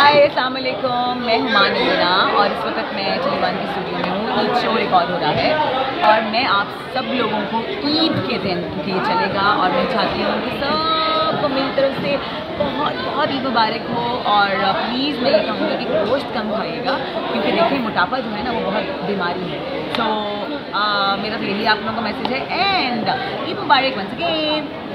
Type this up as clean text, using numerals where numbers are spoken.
हाय अस्सलाम वालेकुम, मैं हूँ मान अलीना और इस वक्त मैं टेलीवन की स्टूडियो में हूँ। ईद शो रिकॉर्ड हो रहा है और मैं आप सब लोगों को ईद के दिन, क्योंकि ये चलेगा और मैं चाहती हूँ कि सबको मेरी तरफ से बहुत बहुत ईद मुबारक हो। और प्लीज़ मैं ये कहूँगी कि गोश्त कम खाइएगा, क्योंकि देखिए मोटापा जो है ना वो बहुत बीमारी है। तो मेरा तो यही आप लोगों का मैसेज है। एंड ईद मुबारक वंस अगेन।